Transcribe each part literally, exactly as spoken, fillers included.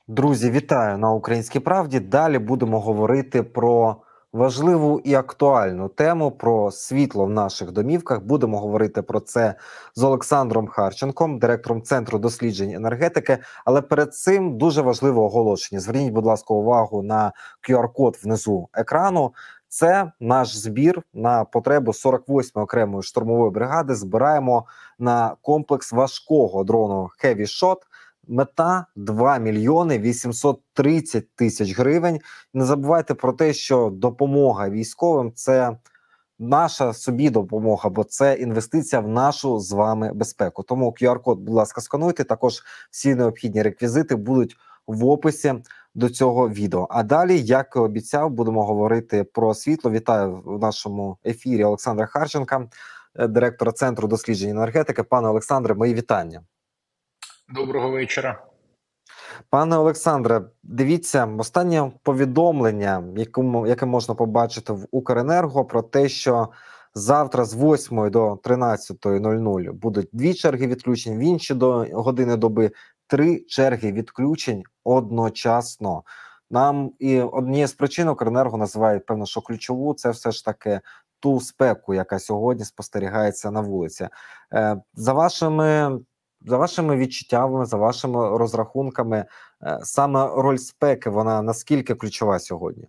Друзі, вітаю на Українській правді. Далі будемо говорити про важливу і актуальну тему про світло в наших домівках. Будемо говорити про це з Олександром Харченком, директором Центру досліджень енергетики. Але перед цим дуже важливе оголошення. Зверніть, будь ласка, увагу на кю ар-код внизу екрану. Це наш збір на потребу сорок восьмої окремої штурмової бригади. Збираємо на комплекс важкого дрону Heavy Shot. Мета два мільйони вісімсот тридцять тисяч гривень. Не забувайте про те, що допомога військовим – це наша собі допомога, бо це інвестиція в нашу з вами безпеку. Тому кю ар-код, будь ласка, скануйте. Також всі необхідні реквізити будуть в описі до цього відео. А далі, як і обіцяв, будемо говорити про світло. Вітаю в нашому ефірі Олександра Харченка, директора Центру досліджень енергетики. Пане Олександре, мої вітання. Доброго вечора. Пане Олександре, дивіться, останнє повідомлення, якому, яке можна побачити в Укренерго, про те, що завтра з восьмої до тринадцятої нуль нуль будуть дві черги відключень, в інші до години доби три черги відключень одночасно. Нам і однією з причин Укренерго називають, певно, що ключову, це все ж таки ту спеку, яка сьогодні спостерігається на вулиці. Е, за вашими За вашими відчуттями, за вашими розрахунками, саме роль спеки, вона наскільки ключова сьогодні?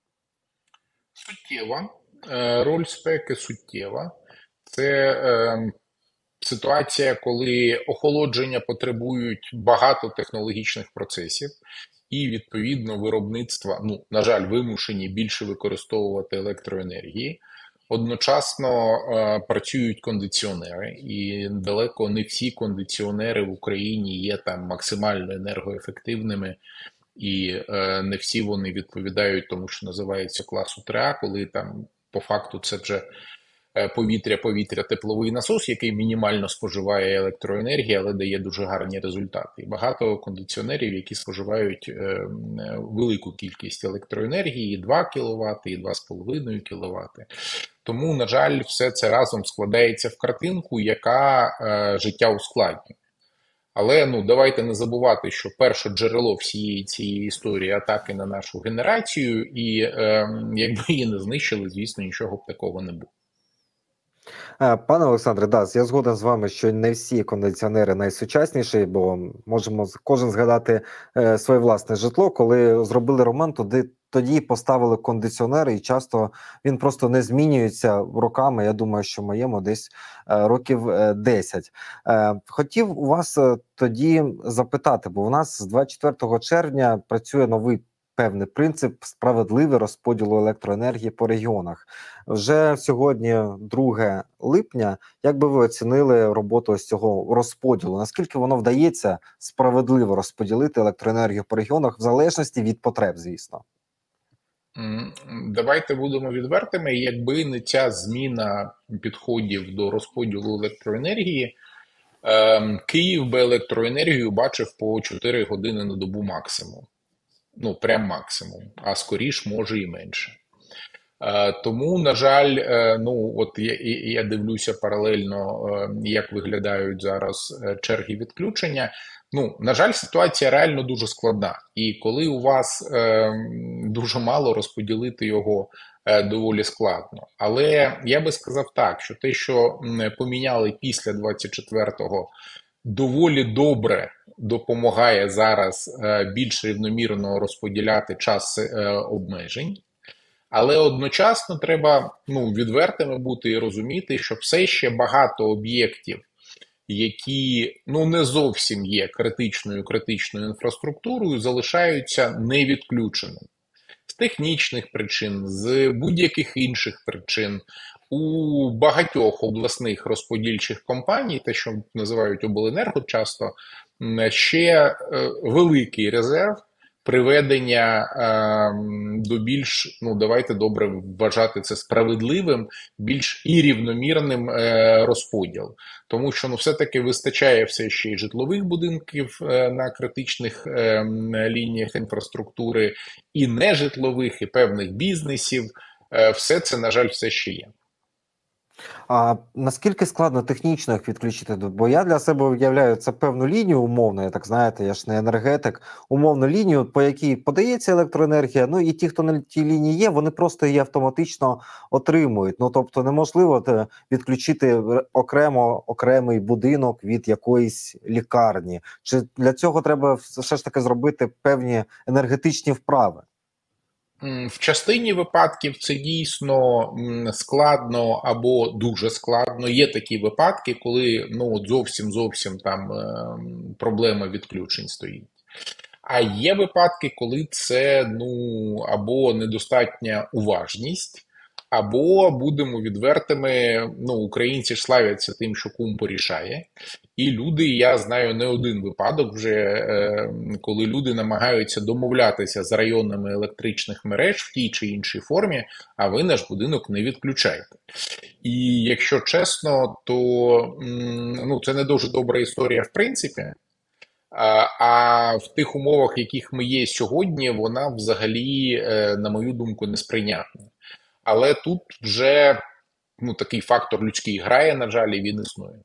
Суттєва. Роль спеки суттєва. Це е, ситуація, коли охолодження потребують багато технологічних процесів, і, відповідно, виробництва, ну, на жаль, вимушені більше використовувати електроенергії. Одночасно е, працюють кондиціонери, і далеко не всі кондиціонери в Україні є там максимально енергоефективними, і е, не всі вони відповідають тому, що називається класу три А, коли там по факту це вже повітря-повітря тепловий насос, який мінімально споживає електроенергії, але дає дуже гарні результати. І багато кондиціонерів, які споживають е, велику кількість електроенергії, і два кіловати, і два з половиною кіловати. Тому, на жаль, все це разом складається в картинку, яка е, життя ускладнює. Але ну давайте не забувати, що перше джерело всієї цієї історії атаки на нашу генерацію, і е, якби її не знищили, звісно, нічого б такого не було. Пане Олександре, да, я згоден з вами, що не всі кондиціонери найсучасніші, бо можемо кожен згадати е, своє власне житло, коли зробили ремонт, туди тоді поставили кондиціонер, і часто він просто не змінюється роками. Я думаю, що моєму десь е, років е, десять. Е, хотів у вас е, тоді запитати, бо у нас з двадцять четвертого червня працює новий певний принцип справедливий розподілу електроенергії по регіонах. Вже сьогодні, друге липня, як би ви оцінили роботу з цього розподілу? Наскільки воно вдається справедливо розподілити електроенергію по регіонах в залежності від потреб, звісно? Давайте будемо відвертими. Якби не ця зміна підходів до розподілу електроенергії, Київ би електроенергію бачив по чотири години на добу максимум. Ну, прям максимум, а скоріш може і менше. Тому, на жаль, ну от я, я дивлюся паралельно, як виглядають зараз черги відключення. Ну, на жаль, ситуація реально дуже складна. І коли у вас е, дуже мало, розподілити його е, доволі складно. Але я би сказав так, що те, що поміняли після двадцять четвертого, доволі добре допомагає зараз е, більш рівномірно розподіляти час е, обмежень. Але одночасно треба ну, відвертими бути і розуміти, що все ще багато об'єктів, які ну не зовсім є критичною критичною інфраструктурою, залишаються невідключеними. З технічних причин, з будь-яких інших причин. У багатьох обласних розподільчих компаній, те, що називають обленерго часто, ще е, великий резерв приведення е, до більш, ну давайте добре вважати це справедливим, більш і рівномірним е, розподіл. Тому що ну все-таки вистачає все ще й житлових будинків е, на критичних е, лініях інфраструктури, і нежитлових, і певних бізнесів. Е, все це, на жаль, все ще є. А наскільки складно технічно їх відключити? Бо я для себе уявляю це певну лінію умовно, я так знаєте, я ж не енергетик, умовну лінію, по якій подається електроенергія. Ну і ті, хто на тій лінії є, вони просто її автоматично отримують. Ну тобто неможливо те, відключити р- окремо окремий будинок від якоїсь лікарні. Чи для цього треба все ж таки зробити певні енергетичні вправи? М, В частині випадків це дійсно м, складно або дуже складно. Є такі випадки, коли ну от зовсім зовсім там ем, проблема відключень стоїть. А є випадки, коли це ну або недостатня уважність, або будемо відвертими. Ну, українці ж славяться тим, що кум порішає. І люди, я знаю не один випадок вже, е, коли люди намагаються домовлятися з районами електричних мереж в тій чи іншій формі, а ви наш будинок не відключаєте. І якщо чесно, то м, ну, це не дуже добра історія в принципі. А а в тих умовах, в яких ми є сьогодні, вона взагалі, е, на мою думку, не сприйнятна. Але тут вже ну, такий фактор людський грає, на жаль, і він існує.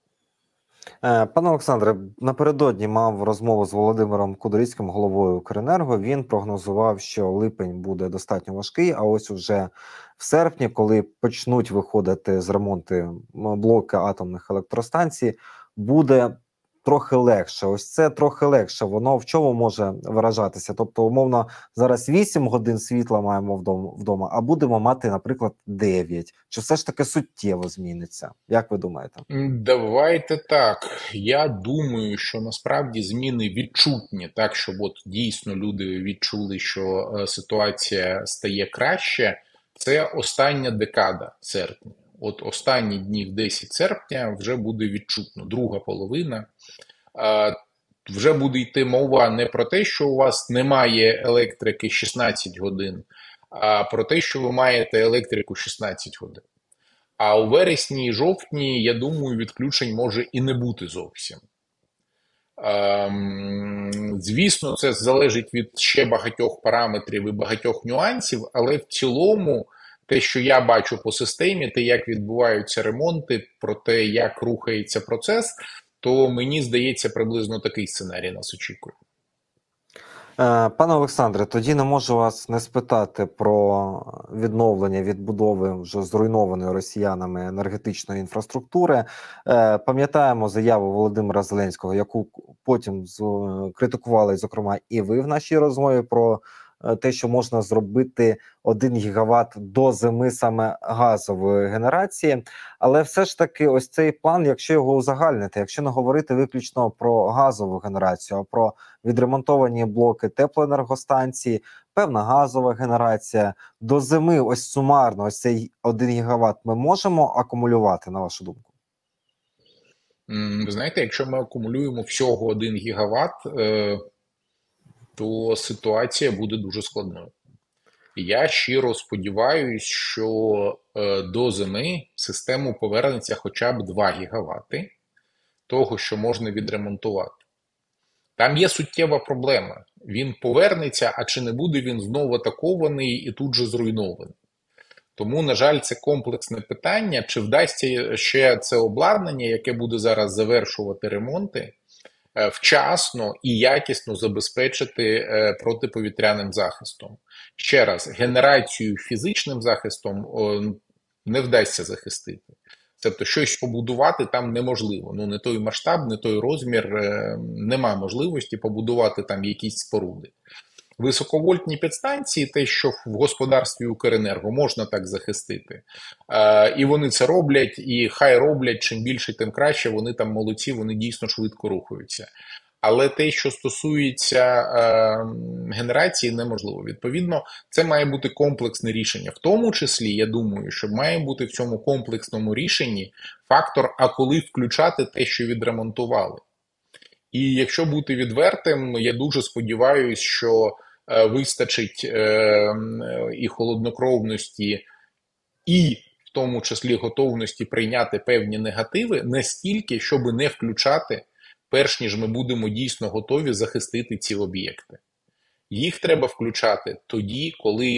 Е, Пане Олександре, напередодні мав розмову з Володимиром Кудрицьким, головою Укренерго. Він прогнозував, що липень буде достатньо важкий. А ось уже в серпні, коли почнуть виходити з ремонту м, блоки атомних електростанцій, буде трохи легше. Ось це трохи легше. Воно в чому може виражатися? Тобто, умовно, зараз вісім годин світла маємо вдома, вдома, а будемо мати, наприклад, дев'ять. Чи все ж таки суттєво зміниться? Як ви думаєте? М, Давайте так. Я думаю, що насправді зміни відчутні, так щоб от дійсно люди відчули, що е, ситуація стає краще. Це остання декада серпня. От останні днів десять серпня вже буде відчутно, друга половина. Е, Вже буде йти мова не про те, що у вас немає електрики шістнадцять годин, а про те, що ви маєте електрику шістнадцять годин. А у вересні і жовтні, я думаю, відключень може і не бути зовсім. Ем, звісно, це залежить від ще багатьох параметрів і багатьох нюансів, але в цілому, те, що я бачу по системі, те, як відбуваються ремонти, про те, як рухається процес, то мені здається, приблизно такий сценарій нас очікує. Е, Пане Олександре, тоді не можу вас не спитати про відновлення відбудови вже зруйнованої росіянами енергетичної інфраструктури. Е, Пам'ятаємо заяву Володимира Зеленського, яку потім з- критикували, зокрема, і ви в нашій розмові про е, те, що можна зробити один гігават до зими саме газової генерації. Але все ж таки, ось цей план, якщо його узагальнити, якщо не говорити виключно про газову генерацію, а про відремонтовані блоки теплоенергостанції, певна газова генерація. До зими ось сумарно ось цей один гігават ми можемо акумулювати, на вашу думку? М, Ви знаєте, якщо ми акумулюємо всього один гігават, е, то ситуація буде дуже складною. Я щиро сподіваюся, що е, до зими в систему повернеться хоча б два гігавати того, що можна відремонтувати. Там є суттєва проблема. Він повернеться, а чи не буде він знову атакований і тут же зруйнований. Тому, на жаль, це комплексне питання, чи вдасться ще це обладнання, яке буде зараз завершувати ремонти, е, вчасно і якісно забезпечити е, протиповітряним захистом. Ще раз, генерацію фізичним захистом о, не вдасться захистити. Тобто щось побудувати там неможливо. Ну, не той масштаб, не той розмір, е, нема можливості побудувати там якісь споруди. Високовольтні підстанції, те, що в господарстві Укренерго можна так захистити. Е, і вони це роблять, і хай роблять, чим більше, тим краще, вони там молодці, вони дійсно швидко рухаються. Але те, що стосується е, генерації, неможливо. Відповідно, це має бути комплексне рішення. В тому числі, я думаю, що має бути в цьому комплексному рішенні фактор, а коли включати те, що відремонтували. І якщо бути відвертим, я дуже сподіваюся, що е, вистачить е, і холоднокровності, і в тому числі готовності прийняти певні негативи настільки, щоб не включати, перш ніж ми будемо дійсно готові захистити ці об'єкти. Їх треба включати тоді, коли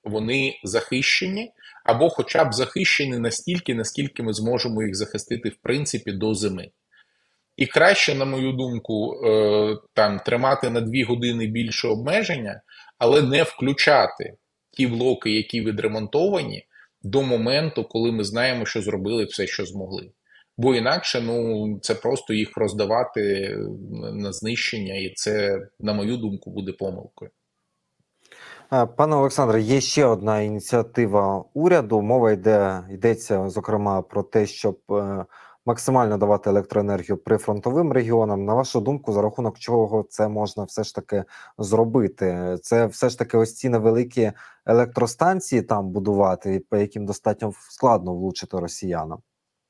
вони захищені, або хоча б захищені настільки, наскільки ми зможемо їх захистити в принципі до зими. І краще, на мою думку, е, там тримати на дві години більше обмеження, але не включати ті блоки, які відремонтовані, до моменту, коли ми знаємо, що зробили все, що змогли. Бо інакше, ну, це просто їх роздавати на знищення, і це, на мою думку, буде помилкою. Е, Пане Олександре, є ще одна ініціатива уряду. Мова йде йдеться зокрема про те, щоб е, максимально давати електроенергію прифронтовим регіонам. На вашу думку, за рахунок чого це можна все ж таки зробити? Це все ж таки ось ці невеликі електростанції там будувати, по яким достатньо складно влучити росіянам.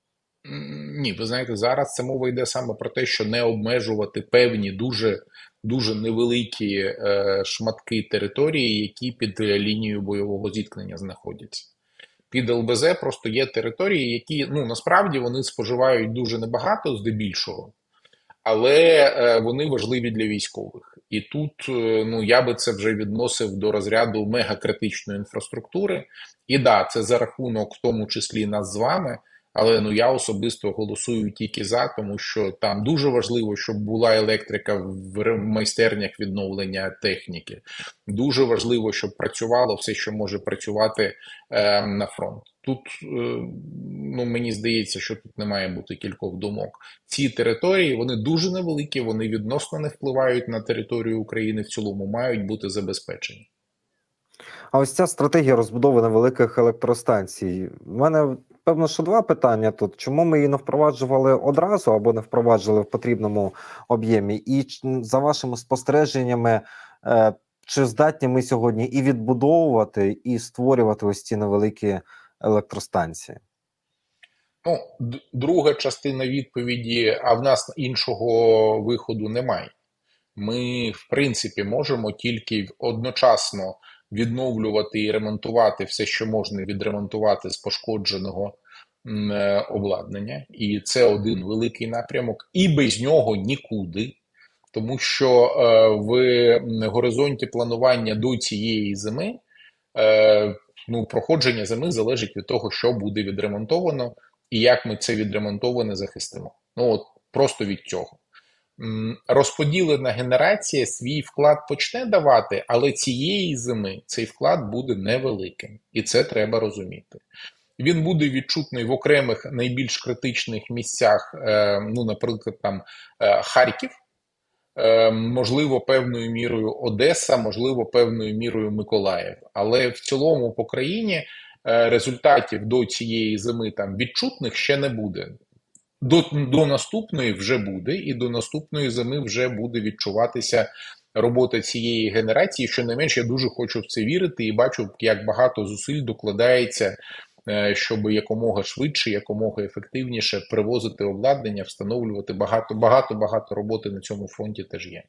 Ні, ви знаєте, зараз це мова йде саме про те, що не обмежувати певні дуже дуже невеликі е, шматки території, які під лінією бойового зіткнення знаходяться. Під ел бе зет просто є території, які, ну, насправді вони споживають дуже небагато здебільшого, але е, вони важливі для військових. І тут, е, ну, я би це вже відносив до розряду мегакритичної інфраструктури. І да, це за рахунок, в тому числі, нас з вами. Але ну я особисто голосую тільки за, тому що там дуже важливо, щоб була електрика в майстернях відновлення техніки. Дуже важливо, щоб працювало все, що може працювати е, на фронт. Тут, е, ну мені здається, що тут не має бути кількох думок. Ці території, вони дуже невеликі, вони відносно не впливають на територію України в цілому, мають бути забезпечені. А ось ця стратегія розбудови невеликих електростанцій. У мене певно, що два питання тут. Чому ми її не впроваджували одразу або не впроваджували в потрібному об'ємі? І за вашими спостереженнями, е, чи здатні ми сьогодні і відбудовувати, і створювати ось ці невеликі електростанції? Ну, друга частина відповіді, а в нас іншого виходу немає. Ми, в принципі, можемо тільки одночасно відновлювати і ремонтувати все, що можна відремонтувати з пошкодженого обладнання. І це один великий напрямок. І без нього нікуди. Тому що е, в горизонті планування до цієї зими е, ну, проходження зими залежить від того, що буде відремонтовано і як ми це відремонтоване захистимо. Ну от просто від цього. Розподілена генерація свій вклад почне давати, але цієї зими цей вклад буде невеликим. І це треба розуміти. Він буде відчутний в окремих найбільш критичних місцях, ну, наприклад, там Харків, можливо, певною мірою Одеса, можливо, певною мірою Миколаїв. Але в цілому по країні результатів до цієї зими там відчутних ще не буде. До, до наступної вже буде, і до наступної зими вже буде відчуватися робота цієї генерації. Щонайменше, я дуже хочу в це вірити і бачу, як багато зусиль докладається, щоб якомога швидше, якомога ефективніше привозити обладнання, встановлювати багато, багато, багато роботи на цьому фронті теж є.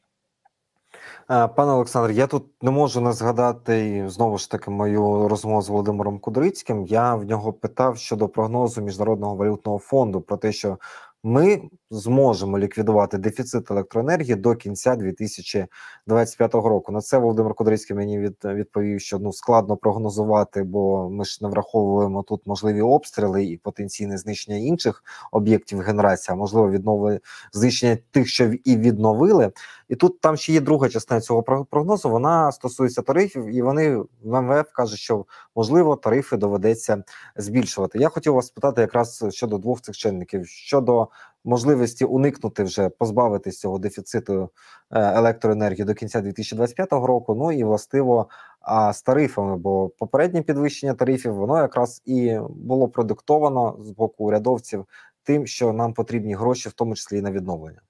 Пане Олександр, я тут не можу не згадати знову ж таки мою розмову з Володимиром Кудрицьким. Я в нього питав щодо прогнозу Міжнародного валютного фонду про те, що ми зможемо ліквідувати дефіцит електроенергії до кінця дві тисячі двадцять п'ятого року. На це Володимир Кудрицький мені від, відповів, що ну складно прогнозувати, бо ми ж не враховуємо тут можливі обстріли і потенційне знищення інших об'єктів генерації, а можливо відновлення знищення тих, що і відновили. І тут там ще є друга частина цього прогнозу, вона стосується тарифів, і вони в ем ве еф кажуть, що можливо тарифи доведеться збільшувати. Я хотів вас спитати якраз щодо двох цих чинників, щодо можливості уникнути вже, позбавитись цього дефіциту електроенергії до кінця дві тисячі двадцять п'ятого року, ну і властиво а з тарифами, бо попереднє підвищення тарифів, воно якраз і було продиктовано з боку урядовців тим, що нам потрібні гроші, в тому числі і на відновлення.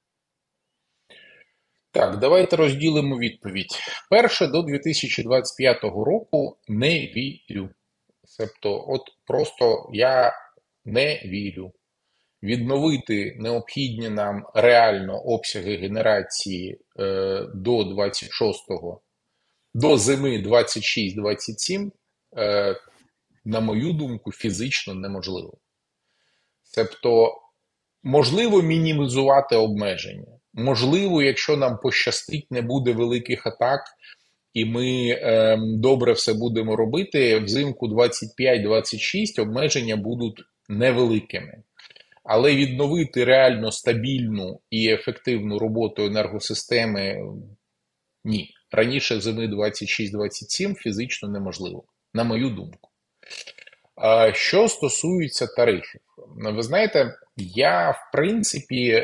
Так, давайте розділимо відповідь. Перше, до дві тисячі двадцять п'ятого року не вірю. Тобто, от просто я не вірю. Відновити необхідні нам реально обсяги генерації е, до двадцять шостого, до зими двадцять шість двадцять сім, е, на мою думку, фізично неможливо. Тобто, можливо мінімізувати обмеження. Можливо, якщо нам пощастить, не буде великих атак, і ми е, добре все будемо робити, взимку двадцять п'ять двадцять шість обмеження будуть невеликими. Але відновити реально стабільну і ефективну роботу енергосистеми – ні. Раніше зими двадцять шість двадцять сім фізично неможливо, на мою думку. Що стосується тарифів, ви знаєте, я в принципі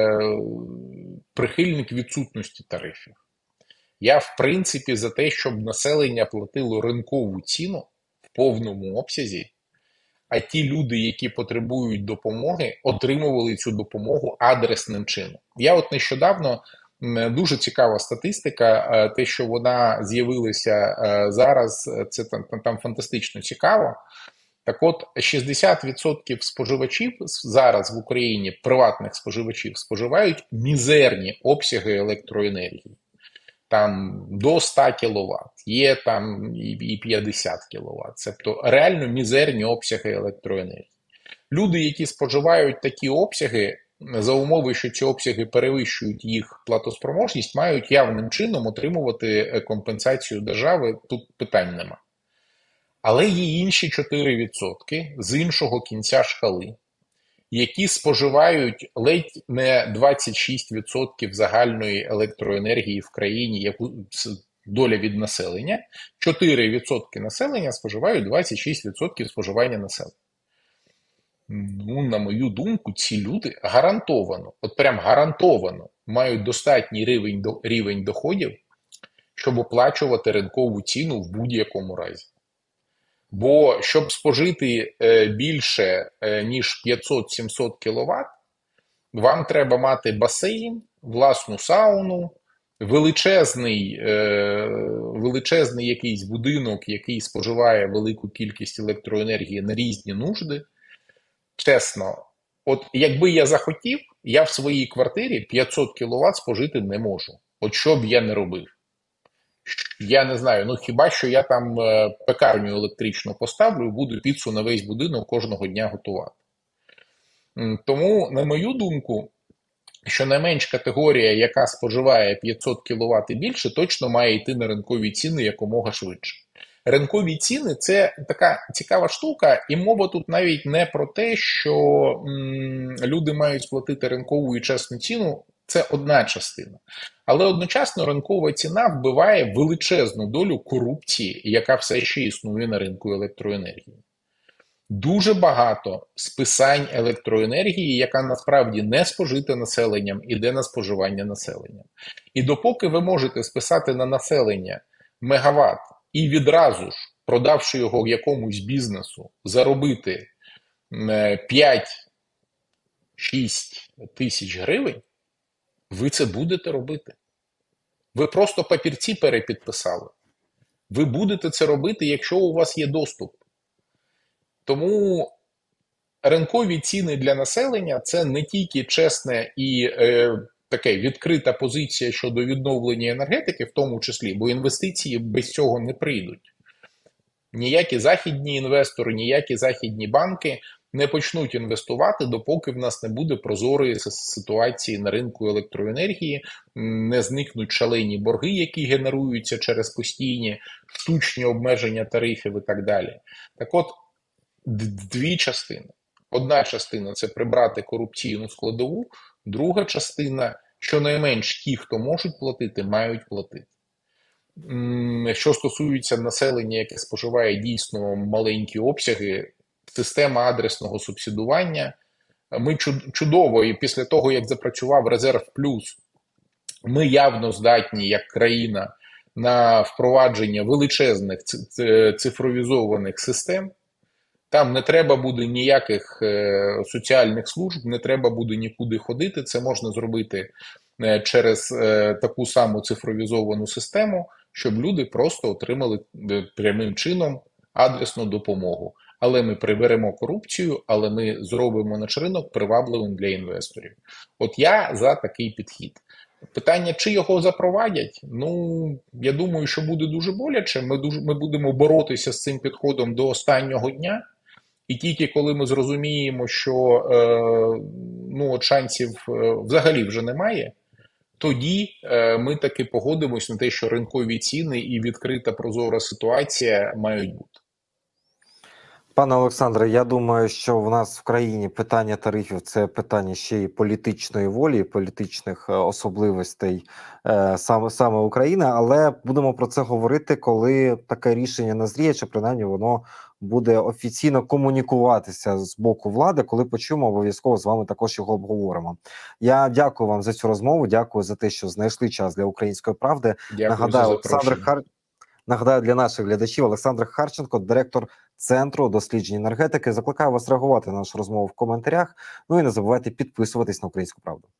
прихильник відсутності тарифів. Я в принципі за те, щоб населення платило ринкову ціну в повному обсязі, а ті люди, які потребують допомоги, отримували цю допомогу адресним чином. Я от нещодавно, дуже цікава статистика, те, що вона з'явилася зараз, це там, там фантастично цікаво. Так от, шістдесят відсотків споживачів зараз в Україні, приватних споживачів, споживають мізерні обсяги електроенергії. Там до ста кіловат, є там і п'ятдесят кіловат. Тобто реально мізерні обсяги електроенергії. Люди, які споживають такі обсяги, за умови, що ці обсяги перевищують їх платоспроможність, мають явним чином отримувати компенсацію держави, тут питань нема. Але є інші чотири відсотки з іншого кінця шкали, які споживають ледь не двадцять шість відсотків загальної електроенергії в країні, яку доля від населення, чотири відсотки населення споживають двадцять шість відсотків споживання населення. Ну, на мою думку, ці люди гарантовано, от прям гарантовано, мають достатній рівень, рівень доходів, щоб оплачувати ринкову ціну в будь-якому разі. Бо щоб спожити більше, ніж п'ятсот-сімсот кіловат, вам треба мати басейн, власну сауну, величезний, величезний якийсь будинок, який споживає велику кількість електроенергії на різні нужди. Чесно, от якби я захотів, я в своїй квартирі п'ятсот кіловат спожити не можу. От що б я не робив. Я не знаю, ну хіба що я там пекарню електричну поставлю і буду піцу на весь будинок кожного дня готувати. Тому, на мою думку, щонайменш категорія, яка споживає п'ятсот кіловат і більше, точно має йти на ринкові ціни якомога швидше. Ринкові ціни – це така цікава штука, і мова тут навіть не про те, що м, люди мають сплатити ринкову і чесну ціну, це одна частина. Але одночасно ринкова ціна вбиває величезну долю корупції, яка все ще існує на ринку електроенергії. Дуже багато списань електроенергії, яка насправді не спожита населенням, іде на споживання населення. І допоки ви можете списати на населення мегаватт і відразу ж, продавши його якомусь бізнесу, заробити п'ять-шість тисяч гривень, ви це будете робити. Ви просто папірці перепідписали. Ви будете це робити, якщо у вас є доступ. Тому ринкові ціни для населення – це не тільки чесне і е, таке відкрита позиція щодо відновлення енергетики, в тому числі, бо інвестиції без цього не прийдуть. Ніякі західні інвестори, ніякі західні банки не почнуть інвестувати, допоки в нас не буде прозорої ситуації на ринку електроенергії, не зникнуть шалені борги, які генеруються через постійні штучні обмеження тарифів і так далі. Так от, дві частини. Одна частина – це прибрати корупційну складову, друга частина – щонайменш ті, хто можуть платити, мають платити. Що стосується населення, яке споживає дійсно маленькі обсяги, система адресного субсидування, ми чудово, і після того, як запрацював Резерв Плюс, ми явно здатні, як країна, на впровадження величезних цифровізованих систем. Там не треба буде ніяких е, соціальних служб, не треба буде нікуди ходити. Це можна зробити е, через е, таку саму цифровізовану систему, щоб люди просто отримали е, прямим чином адресну допомогу. Але ми приберемо корупцію, але ми зробимо наш ринок привабливим для інвесторів. От я за такий підхід. Питання, чи його запровадять? Ну, я думаю, що буде дуже боляче. Ми, дуже, ми будемо боротися з цим підходом до останнього дня. І тільки коли ми зрозуміємо, що е, ну, от шансів е, взагалі вже немає, тоді е, ми таки погодимось на те, що ринкові ціни і відкрита прозора ситуація мають бути. Пане Олександре, я думаю, що в нас в країні питання тарифів – це питання ще й політичної волі, політичних е, особливостей е, саме, саме України, але будемо про це говорити, коли таке рішення назріє, чи принаймні воно буде офіційно комунікуватися з боку влади. Коли почуємо, обов'язково з вами також його обговоримо. Я дякую вам за цю розмову, дякую за те, що знайшли час для «Української правди». Дякую Нагадаю, за Олександр запрошення. Хар... Нагадаю для наших глядачів, Олександр Харченко, директор Центру досліджень енергетики. Закликаю вас реагувати на нашу розмову в коментарях. Ну і не забувайте підписуватись на «Українську правду».